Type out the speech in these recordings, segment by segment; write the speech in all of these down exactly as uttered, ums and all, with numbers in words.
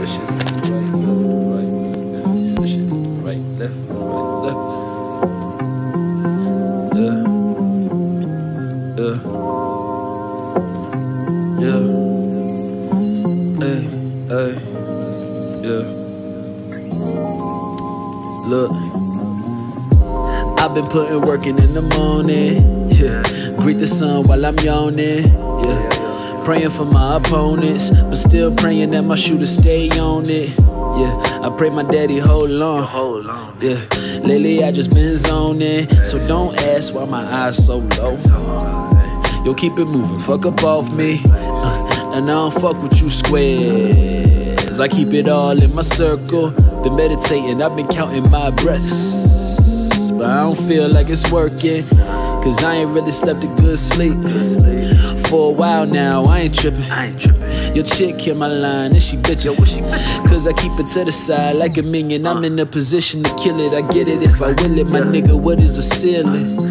That shit right, left, right, left. That shit right, left, right, left. Yeah, yeah, yeah. Hey, hey, yeah. Look, I've been putting work in in the morning. Yeah, greet the sun while I'm yawning. Yeah. Praying for my opponents, but still praying that my shooter stay on it. Yeah, I pray my daddy hold on. Yeah, lately I just been zoning, so don't ask why my eyes so low. Yo, keep it moving, fuck up off me, uh, and I don't fuck with you squares. I keep it all in my circle. Been meditating, I've been counting my breaths, but I don't feel like it's working, cause I ain't really slept a good sleep for a while now. I ain't tripping. Your chick hit my line and she bitchin', cause I keep it to the side like a minion. I'm in a position to kill it, I get it if I will it. My nigga, what is a ceiling?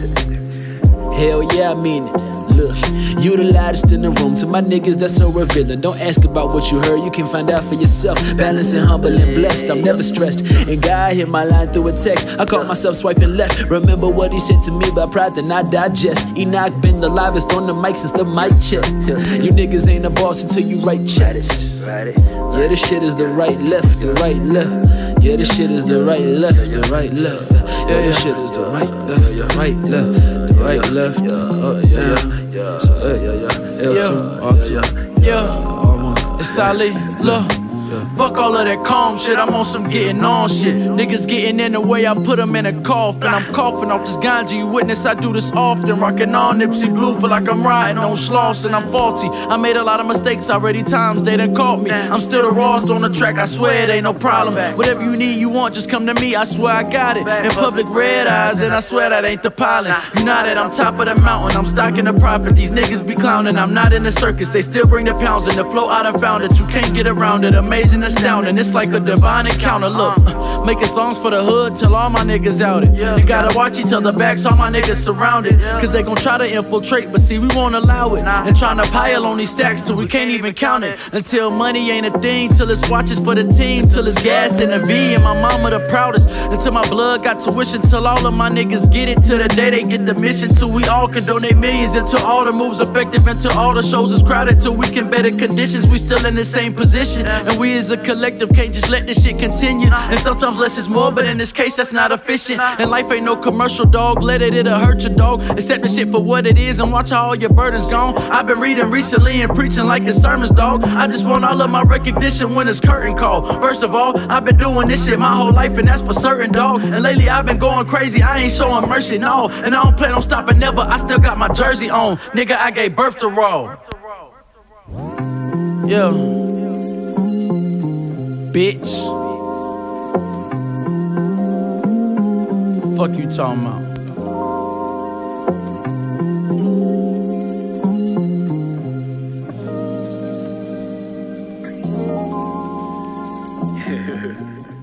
Hell yeah, I mean it. Look, you the loudest in the room. To my niggas, that's so revealing. Don't ask about what you heard, you can find out for yourself. Balancing, humble, and blessed, I'm never stressed. And God hit my line through a text, I caught myself swiping left. Remember what he said to me about pride, then I digest. Enoch been the livest on the mic since the mic check. You niggas ain't a boss until you write checks. Yeah, this shit is the right, left, the right, left. Yeah, this shit is the right, left, the right, left. Yeah, this shit is the right, left, the right, left, the right, left. Up, down. So, hey, L two, R two, yeah, R one. It's Ali, look. Fuck all of that calm shit, I'm on some getting on shit. Niggas getting in the way, I put them in a coffin. I'm coughing off this ganja, you witness, I do this often. Rockin' on Nipsey Blue, feel like I'm riding on Schloss and I'm faulty. I made a lot of mistakes already, times they done caught me. I'm still the rawest on the track, I swear it ain't no problem. Whatever you need, you want, just come to me, I swear I got it. In public, red eyes, and I swear that ain't the pollen. You know that I'm top of the mountain, I'm stocking the profit. These niggas be clowning, I'm not in the circus. They still bring the pounds and the flow I done found it. You can't get around it, amazing, astounding. It's like a divine encounter. Look, uh, making songs for the hood till all my niggas out it. You gotta watch each other backs, all my niggas surrounded, cause they gon' try to infiltrate, but see we won't allow it. And tryna pile on these stacks till we can't even count it. Until money ain't a thing, till it's watches for the team, till it's gas in the V and my mama the proudest. Until my blood got tuition, till all of my niggas get it, till the day they get the mission, till we all can donate millions, until all the moves effective, until all the shows is crowded, till we can better conditions. We still in the same position, and we as a collective can't just let this shit continue. And sometimes less is more, but in this case that's not efficient. And life ain't no commercial, dog. Let it, it'll hurt your dog. Accept the shit for what it is and watch how all your burdens gone. I've been reading recently and preaching like it's sermons, dog. I just want all of my recognition when it's curtain call. First of all, I've been doing this shit my whole life and that's for certain, dog. And lately I've been going crazy, I ain't showing mercy, no. And I don't plan on stopping never, I still got my jersey on. Nigga, I gave birth to Raw. Yeah. Bitch. Fuck you talking about?